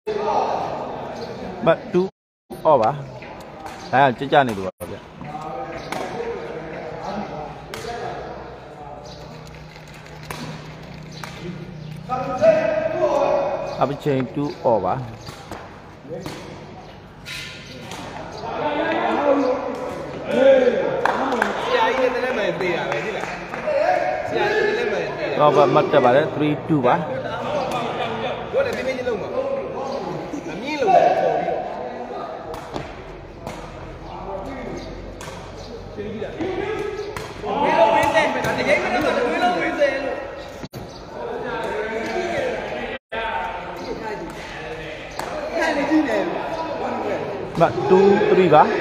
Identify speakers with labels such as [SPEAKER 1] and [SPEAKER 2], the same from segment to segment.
[SPEAKER 1] But 2 over. I just need to work. I will change 2 over. Over mất cho bà đấy 3 2 ba. Bạn 2 3 ba.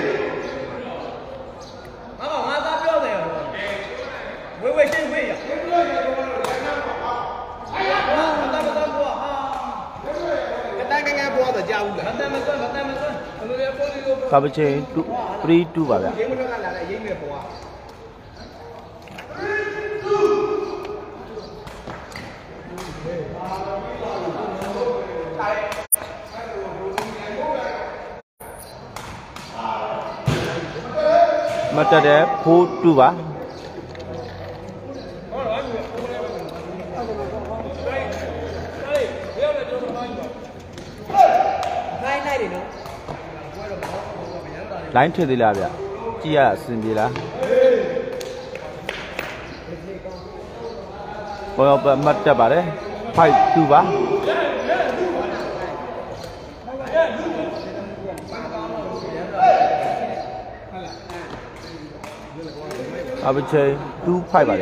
[SPEAKER 1] Cover chain 3 2 vào ạ. Mà cho đẹp 4 2 vào. Line to the labia. Chia Sindila. Well, Matabare 5 2 ba. I would say 2 5 ba.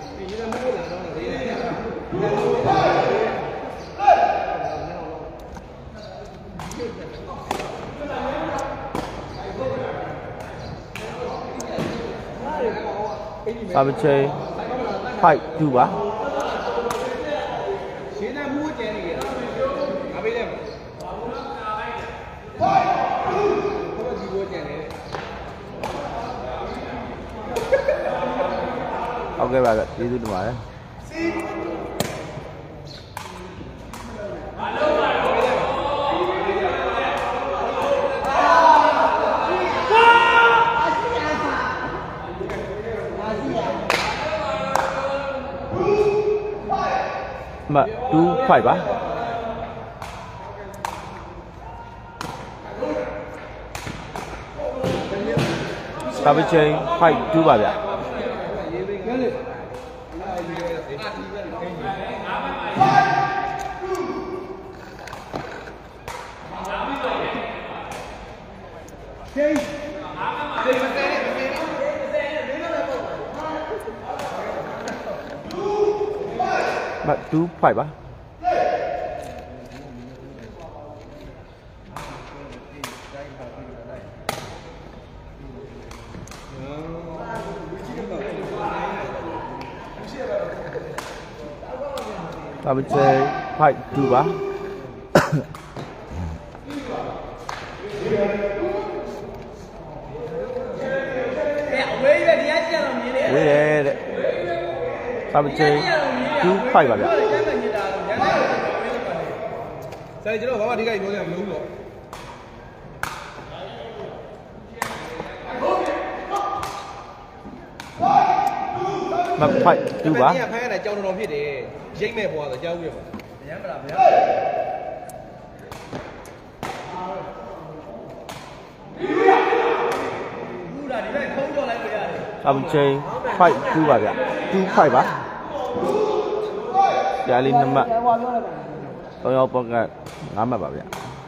[SPEAKER 1] I would say 5 2 ba. Okay, bà đi tôi ngoài đấy. Mà 2 5 ba. I would say 5 2 ba ạ. Bạn 2 5 ba. I would say 5 2 ba. I would say 2 5 ba. Sai chứ đâu có đi cái gì nữa đúng rồi. Mà 5 2 ba. Cái này cho nó biết đi. Giấy mẹ bỏ rồi cháu biết mà. I would say 5 2 ba. 2 5 ba. Jadi nama. Tôi apa cái ngắm mà bảo vậy.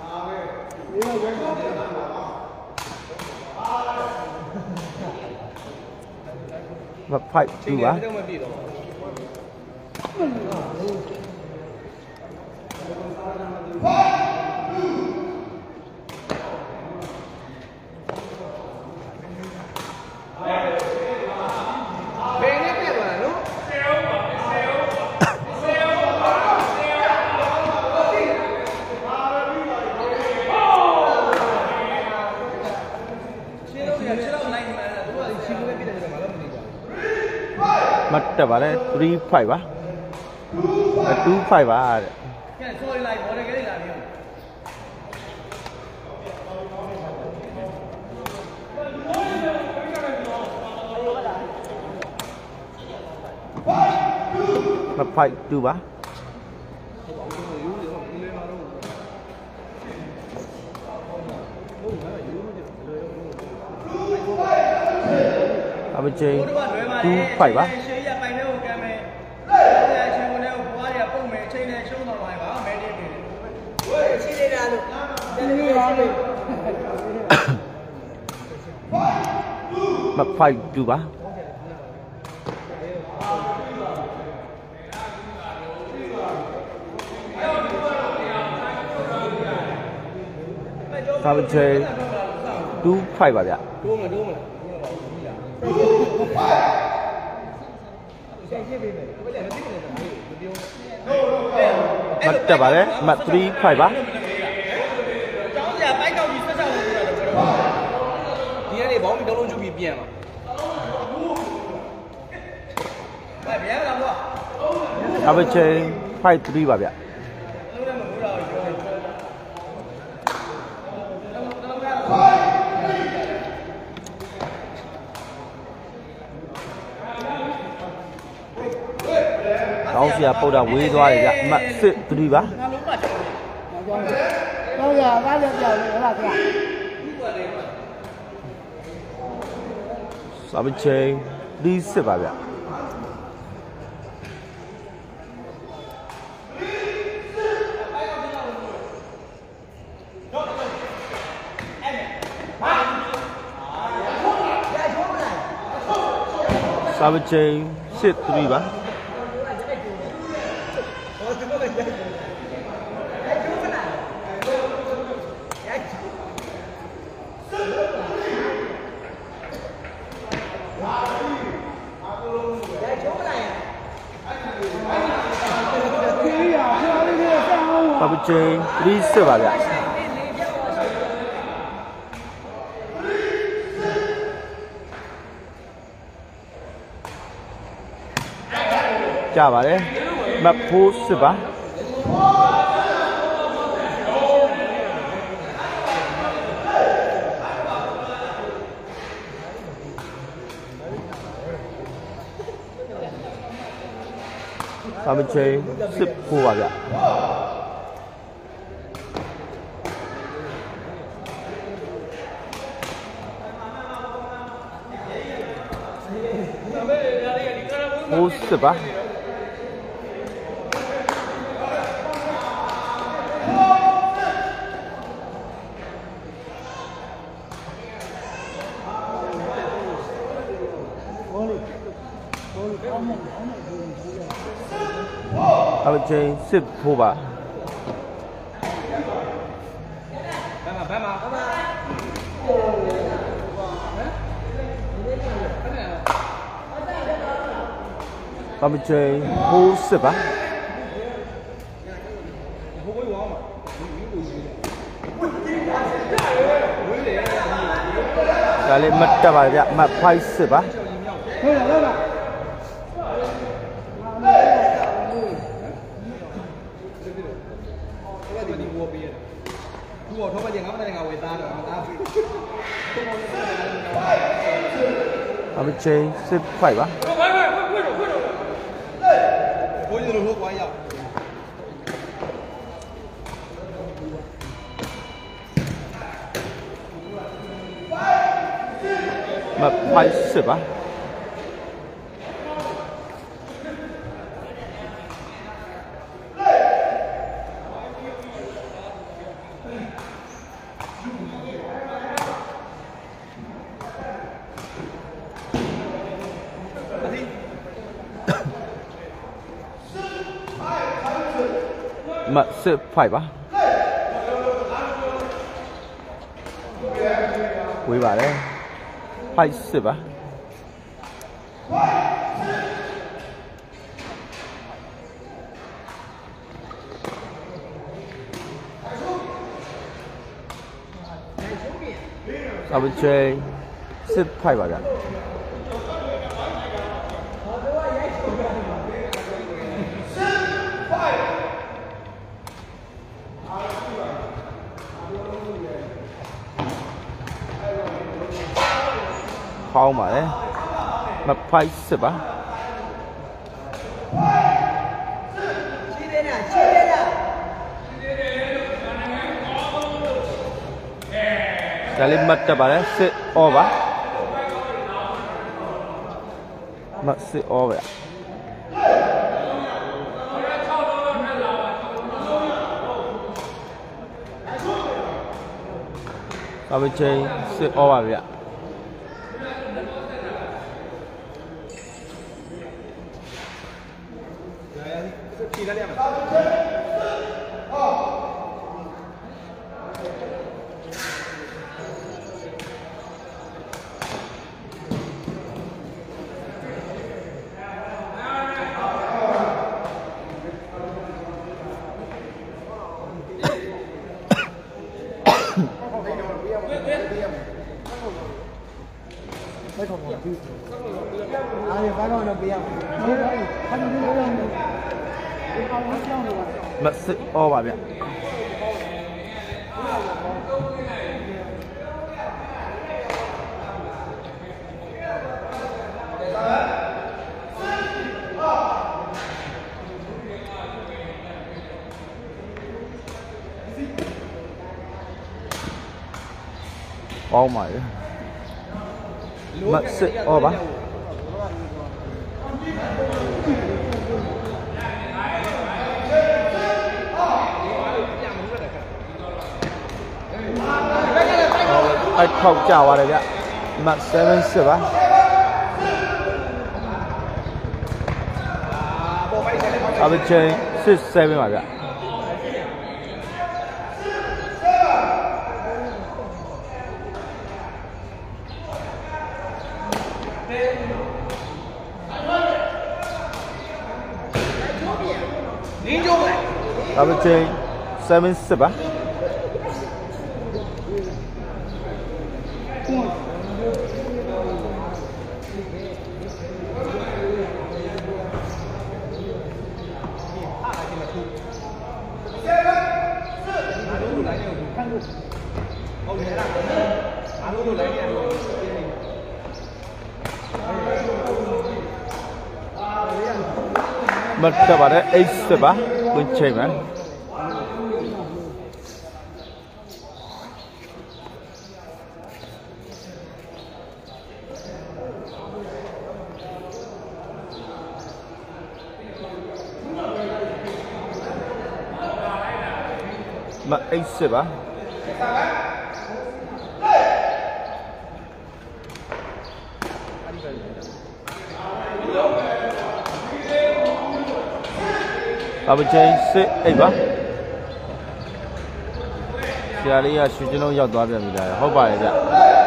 [SPEAKER 1] Và phải chú á. Mất vào đấy 3 5 ba. 2 5 ba.
[SPEAKER 2] fight 2ပါ အပချင်း2 fight ပါ
[SPEAKER 3] ရှေးရပိုင်တဲ့ကိုကမ်းမယ်အချင်းကိုလည်းဘွားတွေကပုံမယ်အချိန်နဲ့ရှုံးတော့ပါပါမဲတင်နေတယ်ဝေးရှိနေတာလို့တကယ်ပါလို့
[SPEAKER 2] မ fight 2ပါ စာပချင်း2 fight ပါဗျ
[SPEAKER 1] တိုးမလား
[SPEAKER 2] မတ်တက်ပါတယ်မတ်3 fight ပါ
[SPEAKER 3] တောင်းကြပိုက်ကောက်ကြီးဆက်ချောင်းလို့ပြောတယ်
[SPEAKER 1] ဒီကနေဘောင်းပြီးလုံးကျူပြီးပြန်လာဗျာလားဘော
[SPEAKER 2] စာပချင်း fight 3ပါဗျ တောင်းစရာပုတ်တာဝေးသွားတယ်ဗျအမှတ်3ပါ
[SPEAKER 4] တော့ရကားလည်းပြောင်းနေဟုတ်လားဗျာ
[SPEAKER 2] စာပချင်း3 ပါဗျစာပချင်း3ပါ စာပချင်း3 ပါဗျကြပါတယ်မတ်4 ပါစာပချင်း4 ပါဗျပါအပချင်း4 ပါ
[SPEAKER 1] ဘမ်းပါ
[SPEAKER 2] အပချင်း4 ပါဒါလေးမတ်တက်ပါဗျမတ်5 ပါ
[SPEAKER 4] ဟုတ်လားလား
[SPEAKER 1] သူ့တော့ထောက်ပတ်ကျင်ငါမတဲ့ငါဝယ်သားတော့ငါသားပြီ
[SPEAKER 2] အပချင်း5 ပါ
[SPEAKER 1] ဘိုးကြီးတို့ထိုးကွာရောက်
[SPEAKER 2] မတ်5 ပါမတ်5 ပါဝေးပါတယ်5 ပါစာပချင်း5 ပါဗျဖောင်းပါတယ်မဖိုက်စစ်ပါဒါလေးမှတ်တက်ပါလေစစ်အောပါမစစ်အောဗျာအဘချင်းစစ်အောပါဗျာ
[SPEAKER 1] ဖြေလိုက်ရမှာ
[SPEAKER 2] မစစ်အောပါဗျာပေါင်းပါလေမစစ်အောပါအဲ့ထောက်ကြသွားတယ်ဗျမတ်7စစ်ပါအဘချင်း6-7ပါဗျအဘချင်း7စစ်ပါမတ်တက်ပါတယ်8စစ်ပါတွင်းချိန်မယ်မ8စစ်ပါအဘချင်းစစ်အိပ်ပါဆရာလေးကရွှေကျင်းလုံးရောက်သွားပြန်ပြီလားဟုတ်ပါရဲ့ဗျ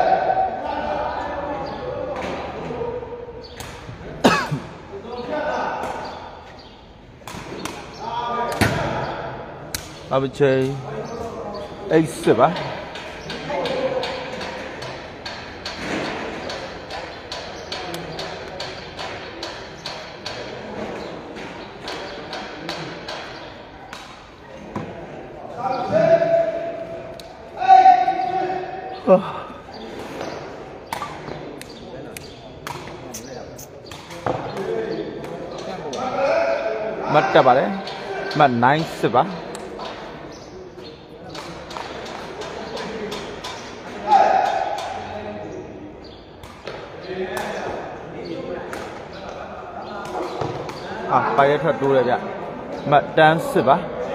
[SPEAKER 2] အဘချင်း8စစ်ပါမတ်တက်ပါတယ်မတ်9စစ်ပါပိုင်ရထတိုးတယ်ဗျမတ်တန်းစစ်ပါ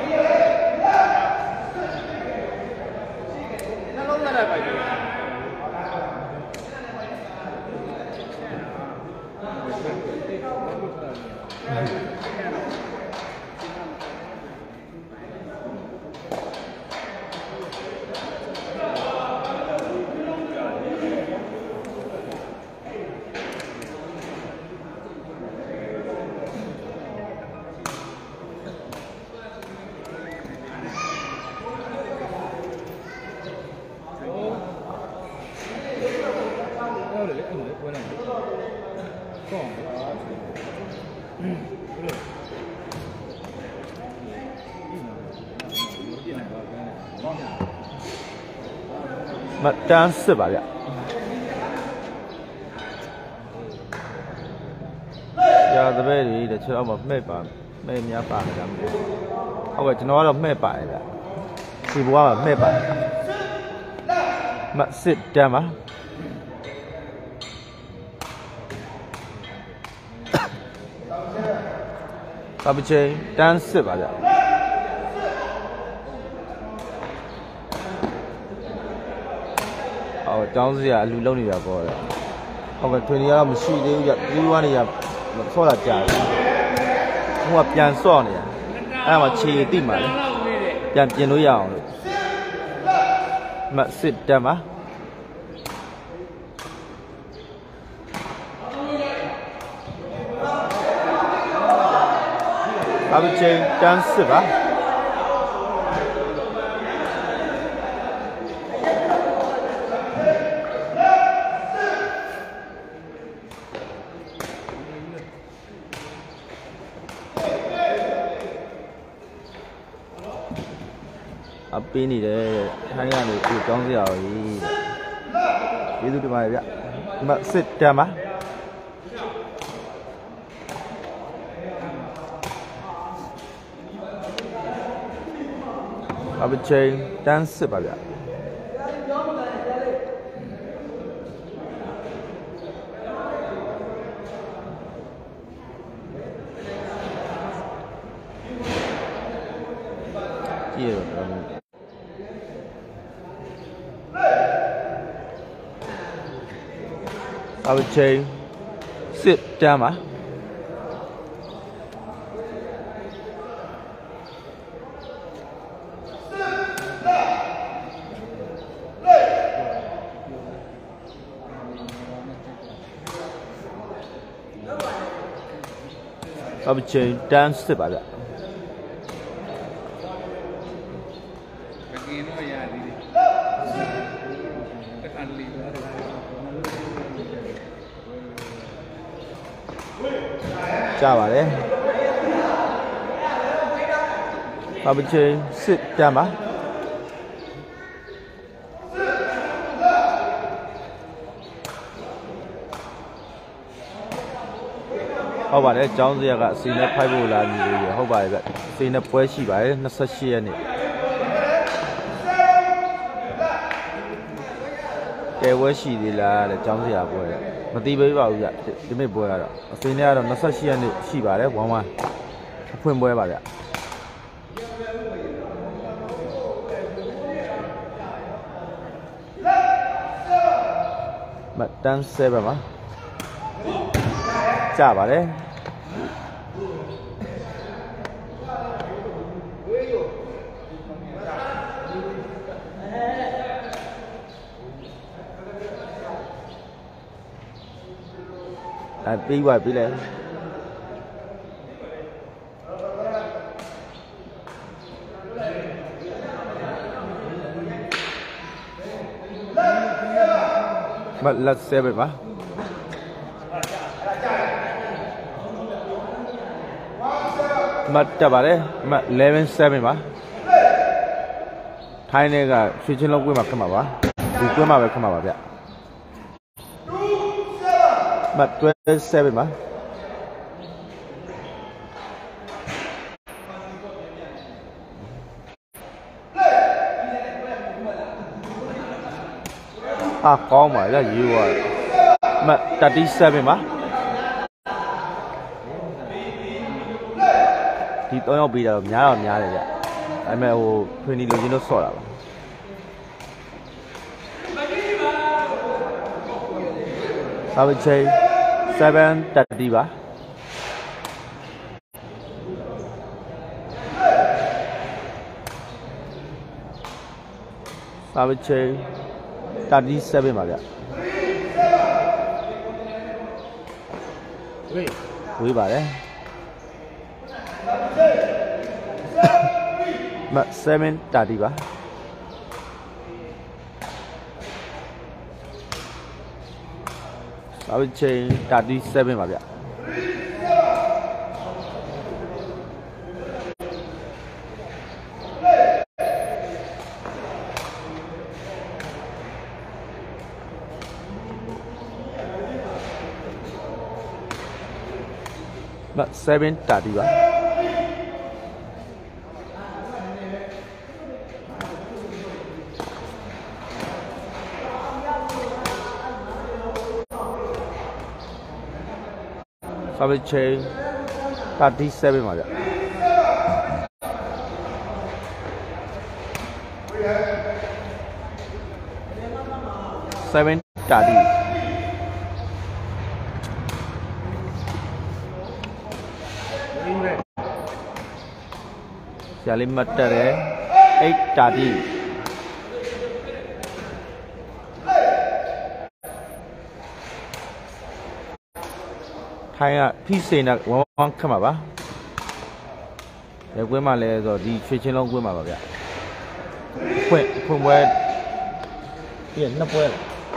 [SPEAKER 2] မတန်းစစ်ပါဗျရာတပည့်တွေတချို့မှမှဲ့ပါမှဲ့များပါကြမှာဟုတ်ကဲ့ကျွန်တော်ကတော့မှဲ့ပါတယ်ဗျဒီဘွားကမှဲ့ပါတယ်မှတ်စစ်တန်းပါအပချင်းတန်းစစ်ပါဗျအော်တောင်းစရာအလူလုံးနေတာပေါ့လေဟုတ်ကဲ့ထွေနေကတော့မရှိသေးဘူးဗျဒီဝါနေရဆော့တာကြာတယ်ဟိုကပြန်ဆော့နေရအဲ့မှာခြေတိမှလေပြန်ပြင်လို့ရအောင်လို့မှတ်စစ်တန်းပါအပချင်းတန်းစစ်ပါအပင်းနေတယ်ထိုင်းကနေဒီကြောင်းစရာကြီးကျေးဇူးတင်ပါတယ်ဗျမှတ်စစ်တန်းပါအပချင်းတန်းစစ်ပါဗျကြည့်ရတော့အပချင်းစစ်တန်းပါအပချင်းတန်းစစ်ပါဗျကြပါတယ်အပချင်းစစ်တန်းပါဟုတ်ပါတယ်ကျောင်းစရာကအစီနဲ့ဖိုက်ဖို့လာနေလို့ဟုတ်ပါတယ်ဗျအစီနဲ့ပွဲရှိပါတယ်28ရက်နေ့ကဲပွဲရှိသေးလားတဲ့ကျောင်းစရာပွဲမသိပေးပါဘူးဗျဒီနေ့ပွဲကတော့အစီနဲ့ကတော့28ရက်နေ့ရှိပါတယ်ဝမ်းဝမ်းအဖွင့်ပွဲပါဗျမတန်း7ပါကြပါတယ်ပြီးပါပြီလေမလက်7ပါမတ်တက်ပါတယ်မတ်11-7ပါထိုင်းနေကရွှေချင်းလုံးကွင်းမှာခတ်မှာပါဒီကွင်းမှာပဲခတ်မှာပါဗျမတ်12-7ပါကောင်းပါလေရေဝါမတ်37ပါဒီ3ယောက်ပေးတာတော့များတယ်ဗျဒါပေမဲ့ဟိုထွေနီလိုချင်လို့ဆော့တာပါစာပချေ7:30ပါစာပချေ37ပါဗျဝေးပါတယ်မ7:30ပါအပချင်း37ပါဗျမ7:30ပါ Service change 37 ပါဗျ 7 30 ဆရာလေးမှတ်တက်တယ်8 30 ထိုင်းကဖိစိန်နဲ့ဝမ်းခတ်မှာပါလေကွင်းမှာလဲဆိုဒီရွှေချင်းလုံးကွင်းမှာပါဗျဖွင့်ပွဲပြနှစ်ပွဲ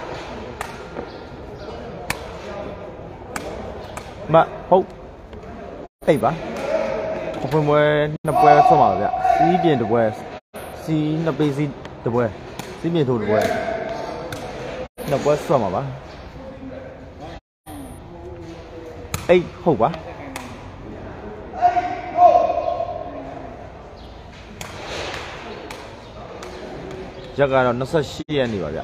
[SPEAKER 2] မဟုတ်တိတ်ပါဖွင့်ပွဲနှစ်ပွဲဆော့ပါဗျစီးပြင်တစ်ပွဲစီးနှစ်ပေးစီးတစ်ပွဲစီးပြင်ထိုးတစ်ပွဲနှစ်ပွဲဆော့မှာပါ8ဟုတ်ပါရက်ကတော့28ရက်နေပါဗျ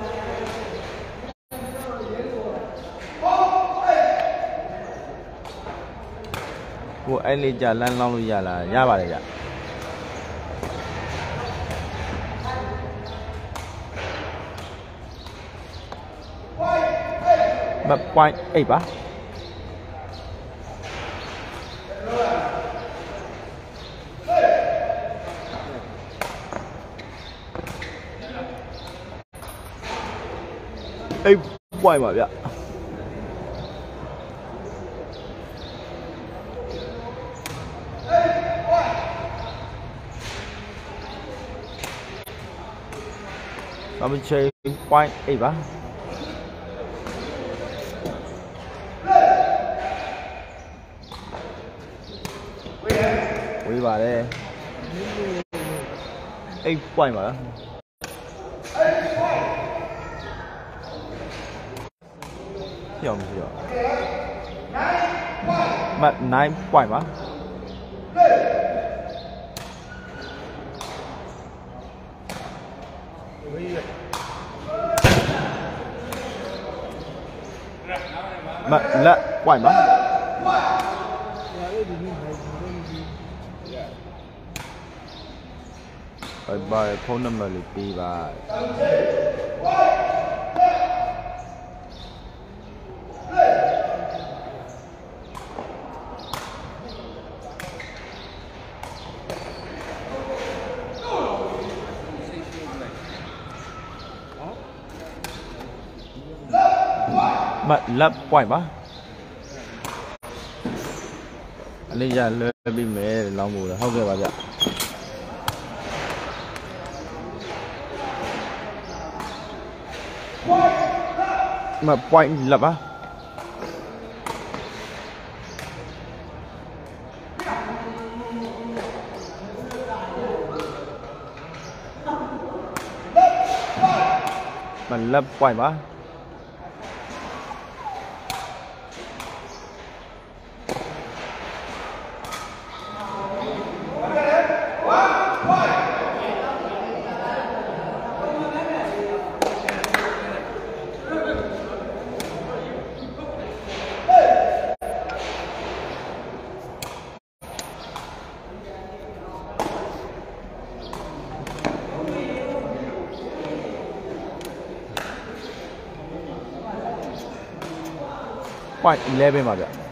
[SPEAKER 2] ဟိုအဲ့လေးကြလမ်းလောင်းလို့ရလားရပါတယ်ဗျpoint 8ပါ8 point ပါဗျအမချေ point 8ပါဝေးပါတယ်8 point ပါလားပြောင်းပြီးတော့မတ်9 point ပါမတ်လက် point ပါဘာဖုန်းနံပါတ်လေးပေးပါမတ်လက် point ပါအလေးရလွှဲပြီးမယ်လောင်းဖို့ဟုတ်ကဲ့ပါဗျမ point လက်ပါမလက် point ပါpoint 11ပါဗျ